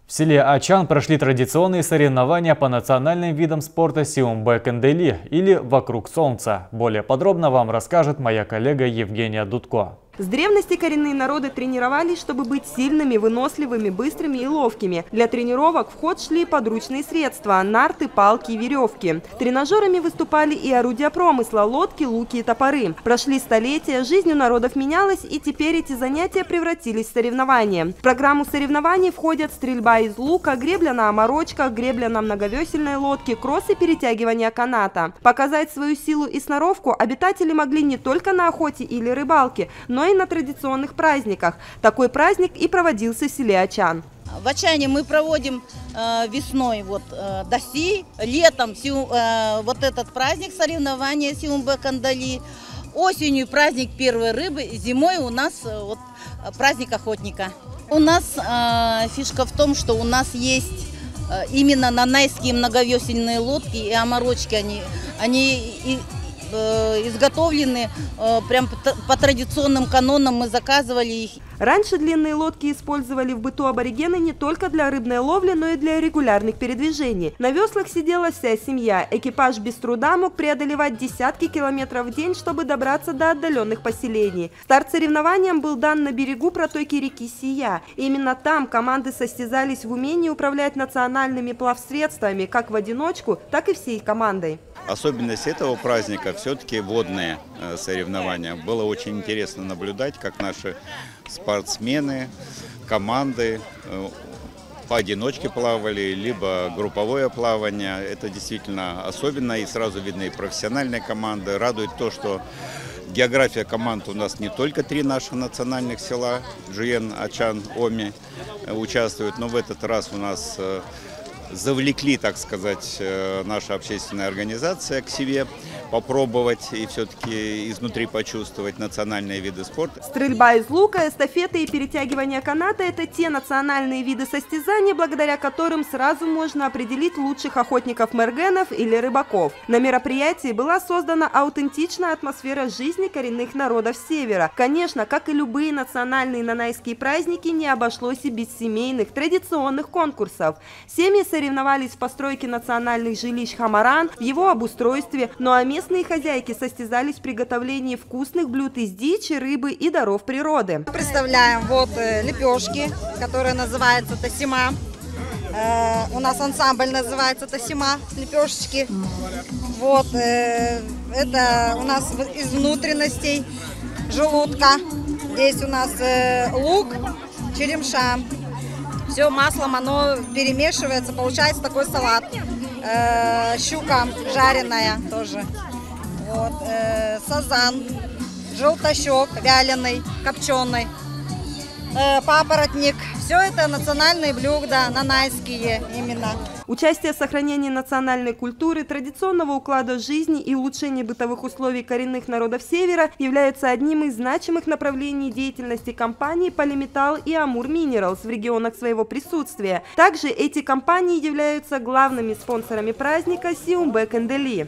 В селе Ачан прошли традиционные соревнования по национальным видам спорта Сиумбэ-Кандели или «Вокруг солнца». Более подробно вам расскажет моя коллега Евгения Дудко. С древности коренные народы тренировались, чтобы быть сильными, выносливыми, быстрыми и ловкими. Для тренировок в ход шли подручные средства – нарты, палки и веревки. Тренажерами выступали и орудия промысла – лодки, луки и топоры. Прошли столетия, жизнь у народов менялась, и теперь эти занятия превратились в соревнования. В программу соревнований входят стрельба из лука, гребля на оморочках, гребля на многовесельной лодке, кросс и перетягивание каната. Показать свою силу и сноровку обитатели могли не только на охоте или рыбалке, но и на традиционных праздниках. Такой праздник и проводился в селе Ачан. В Ачане мы проводим весной Даси, летом вот этот праздник соревнования Сиумбэ-Кандели, осенью праздник первой рыбы, зимой у нас праздник охотника. У нас фишка в том, что у нас есть именно нанайские многовесельные лодки и оморочки, они изготовлены прям по традиционным канонам, мы заказывали их. Раньше длинные лодки использовали в быту аборигены не только для рыбной ловли, но и для регулярных передвижений. На веслах сидела вся семья. Экипаж без труда мог преодолевать десятки километров в день, чтобы добраться до отдаленных поселений. Старт соревнованиям был дан на берегу протоки реки Сия. Именно там команды состязались в умении управлять национальными плавсредствами как в одиночку, так и всей командой. Особенность этого праздника все-таки водные соревнования. Было очень интересно наблюдать, как наши спортсмены, команды поодиночке плавали, либо групповое плавание. Это действительно особенно, и сразу видны и профессиональные команды. Радует то, что география команд у нас не только 3 наших национальных села, Джуен, Ачан, Оми, участвуют, но в этот раз у нас завлекли, так сказать, наша общественная организация к себе попробовать и все-таки изнутри почувствовать национальные виды спорта. Стрельба из лука, эстафеты и перетягивание каната – это те национальные виды состязаний, благодаря которым сразу можно определить лучших охотников-мергенов или рыбаков. На мероприятии была создана аутентичная атмосфера жизни коренных народов Севера. Конечно, как и любые национальные нанайские праздники, не обошлось и без семейных традиционных конкурсов. Семьи соревновались в постройке национальных жилищ Хамаран, в его обустройстве, ну а местные хозяйки состязались в приготовлении вкусных блюд из дичи, рыбы и даров природы. Представляем лепешки, которые называются тасима. У нас ансамбль называется тасима, лепешечки. Это у нас из внутренностей желудка. Здесь у нас лук, черемша. Все маслом оно перемешивается, получается такой салат. Щука жареная тоже. Сазан, желтощек вяленый, копченый, папоротник. Все это национальные блюда, нанайские именно. Участие в сохранении национальной культуры, традиционного уклада жизни и улучшении бытовых условий коренных народов Севера являются одним из значимых направлений деятельности компаний Polymetal и Amur Minerals в регионах своего присутствия. Также эти компании являются главными спонсорами праздника Сиумбэ-Кандели.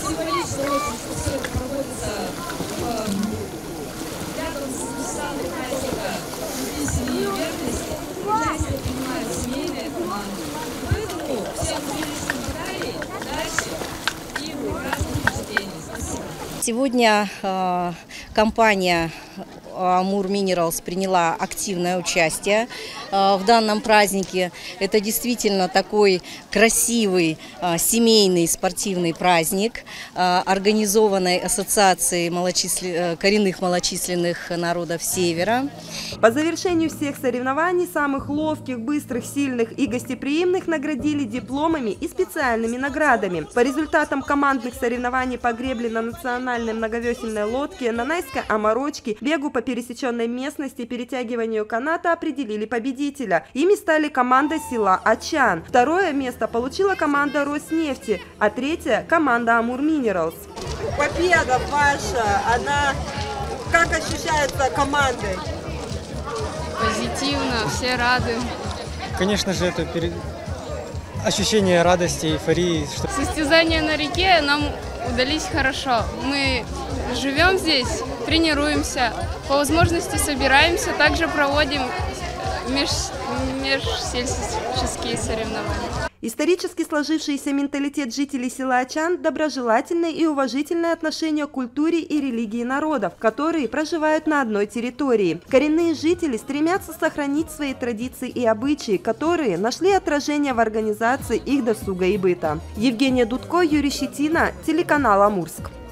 Сегодня компания Amur Minerals приняла активное участие в данном празднике. Это действительно такой красивый семейный спортивный праздник, организованной ассоциацией коренных малочисленных народов Севера. По завершению всех соревнований самых ловких, быстрых, сильных и гостеприимных наградили дипломами и специальными наградами. По результатам командных соревнований по гребле на национальной многовесельной лодке, нанайской оморочке, бегу по пересеченной местности, перетягиванию каната определили победителя. Ими стали команда села Ачан. Второе место получила команда Роснефти, а третье – команда Amur Minerals. Победа ваша, как ощущается командой? Позитивно, все рады. Конечно же, это ощущение радости, эйфории. Состязания на реке нам удались хорошо. Мы живем здесь, тренируемся, по возможности собираемся, также проводим межсельские соревнования. Исторически сложившийся менталитет жителей села Очан – доброжелательное и уважительное отношение к культуре и религии народов, которые проживают на одной территории. Коренные жители стремятся сохранить свои традиции и обычаи, которые нашли отражение в организации их досуга и быта. Евгения Дудко, Юрий Щетина, телеканал Амурск.